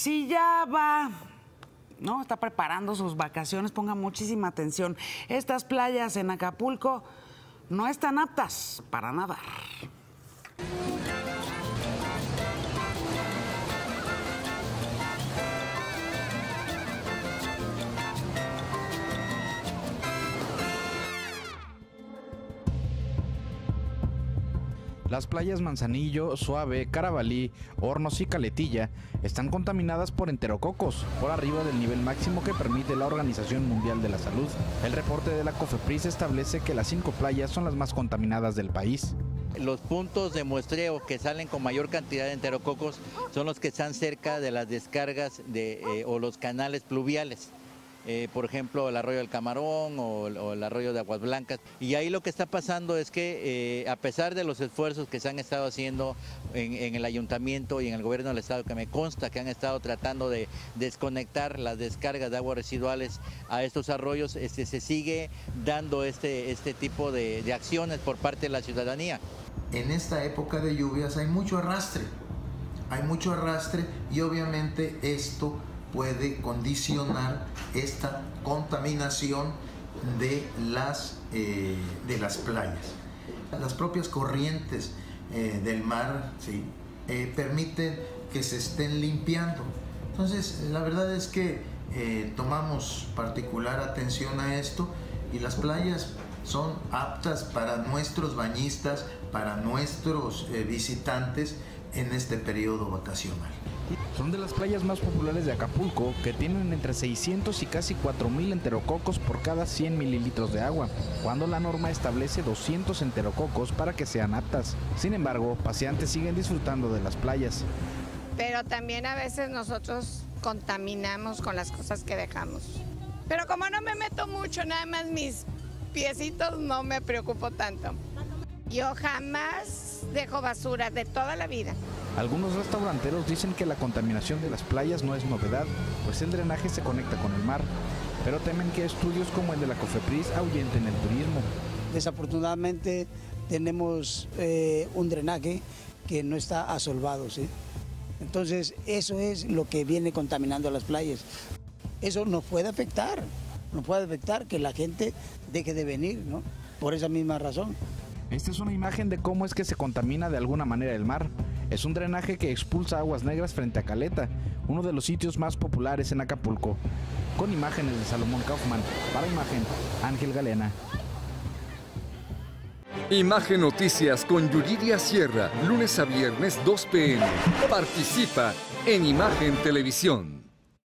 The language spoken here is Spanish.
Si ya va, ¿no?, está preparando sus vacaciones, ponga muchísima atención. Estas playas en Acapulco no están aptas para nadar. Las playas Manzanillo, Suave, Carabalí, Hornos y Caletilla están contaminadas por enterococos, por arriba del nivel máximo que permite la Organización Mundial de la Salud. El reporte de la COFEPRIS establece que las 5 playas son las más contaminadas del país. Los puntos de muestreo que salen con mayor cantidad de enterococos son los que están cerca de las descargas o los canales pluviales. Por ejemplo, el arroyo del Camarón o el arroyo de Aguas Blancas. Y ahí lo que está pasando es que a pesar de los esfuerzos que se han estado haciendo en el ayuntamiento y en el gobierno del estado, que me consta que han estado tratando de desconectar las descargas de aguas residuales a estos arroyos, se sigue dando este tipo de acciones por parte de la ciudadanía. En esta época de lluvias hay mucho arrastre y obviamente esto puede condicionar esta contaminación de las playas. Las propias corrientes del mar, ¿sí?, permiten que se estén limpiando. Entonces, la verdad es que tomamos particular atención a esto y las playas son aptas para nuestros bañistas, para nuestros visitantes en este periodo vacacional. Son de las playas más populares de Acapulco, que tienen entre 600 y casi 4,000 enterococos por cada 100 mililitros de agua, cuando la norma establece 200 enterococos para que sean aptas. Sin embargo, paseantes siguen disfrutando de las playas. Pero también a veces nosotros contaminamos con las cosas que dejamos. Pero como no me meto mucho, nada más mis piecitos, no me preocupo tanto. Yo jamás dejo basura de toda la vida. Algunos restauranteros dicen que la contaminación de las playas no es novedad, pues el drenaje se conecta con el mar, pero temen que estudios como el de la COFEPRIS ahuyenten el turismo. Desafortunadamente tenemos un drenaje que no está asolvado, ¿sí? Entonces eso es lo que viene contaminando las playas. Eso nos puede afectar que la gente deje de venir, ¿no?, por esa misma razón. Esta es una imagen de cómo es que se contamina de alguna manera el mar. Es un drenaje que expulsa aguas negras frente a Caleta, uno de los sitios más populares en Acapulco. Con imágenes de Salomón Kaufman, para Imagen, Ángel Galena. Imagen Noticias con Yuridia Sierra, lunes a viernes 2 p.m. Participa en Imagen Televisión.